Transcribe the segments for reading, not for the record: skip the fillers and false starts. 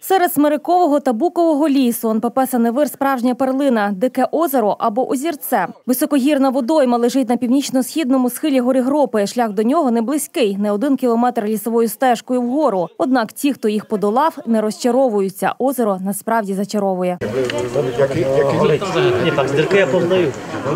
Серед смирикового та букового лісу НПП «Синевир» – справжня перлина, дике озеро або озірце. Високогірна водойма лежить на північно-східному схилі гори Гропи. Шлях до нього не близький, не 1 кілометр лісовою стежкою вгору. Однак ті, хто їх подолав, не розчаровуються. Озеро насправді зачаровує. Ні, так, з дірки я познаю.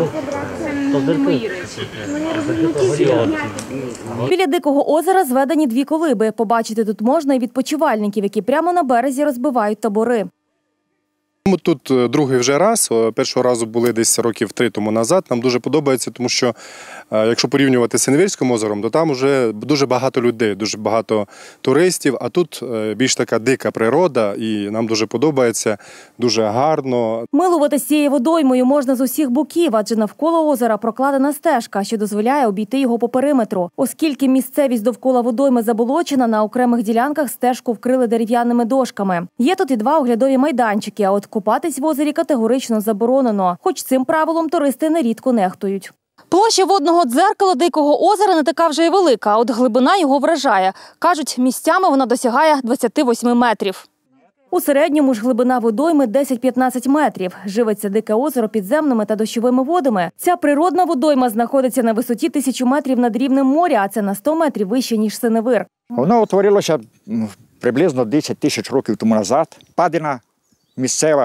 Біля Дикого озера зведені 2 колиби. Побачити тут можна і відпочивальників, які прямо на березі розбивають табори. Ми тут другий вже раз, першого разу були десь років 3 тому назад. Нам дуже подобається, тому що якщо порівнювати з Синевирським озером, то там вже дуже багато людей, дуже багато туристів, а тут більш така дика природа і нам дуже подобається, дуже гарно. Милуватися цією водоймою можна з усіх боків, адже навколо озера прокладена стежка, що дозволяє обійти його по периметру. Оскільки місцевість довкола водойми заболочена, на окремих ділянках стежку вкрили дерев'яними дошками. Є тут і 2 оглядові майданчики, а от купатись в озері категорично заборонено. Хоч цим правилом туристи нерідко нехтують. Площа водного дзеркала Дикого озера не така вже й велика, а от глибина його вражає. Кажуть, місцями вона досягає 28 метрів. У середньому ж глибина водойми 10-15 метрів. Живиться Дике озеро підземними та дощовими водами. Ця природна водойма знаходиться на висоті 1000 метрів над рівнем моря, а це на 100 метрів вище, ніж Синевир. Воно утворилося приблизно 10 тисяч років тому назад. Падина місцева,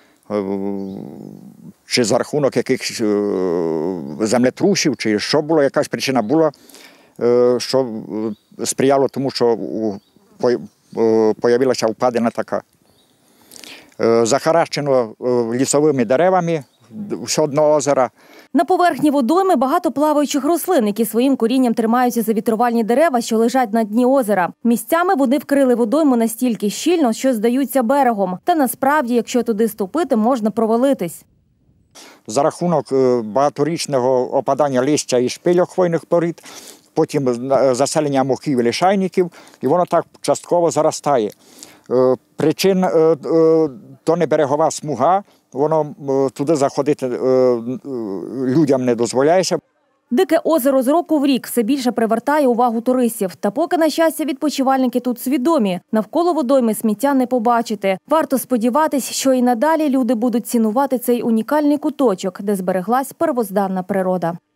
чи за рахунок якихось землетрусів, чи що було, якась причина була, що сприяло тому, що появилася впадина така. Захаращено лісовими деревами все дно озера. На поверхні водойми багато плаваючих рослин, які своїм корінням тримаються за вітрувальні дерева, що лежать на дні озера. Місцями вони вкрили водойму настільки щільно, що здаються берегом. Та насправді, якщо туди ступити, можна провалитись. За рахунок багаторічного опадання листя і шпильок хвойних порід, потім заселення мохів і лишайників, і воно так частково заростає. Причин то не берегова смуга, воно туди заходити людям не дозволяється. Дике озеро з року в рік все більше привертає увагу туристів. Та поки, на щастя, відпочивальники тут свідомі. Навколо водойми сміття не побачити. Варто сподіватись, що і надалі люди будуть цінувати цей унікальний куточок, де збереглась первозданна природа.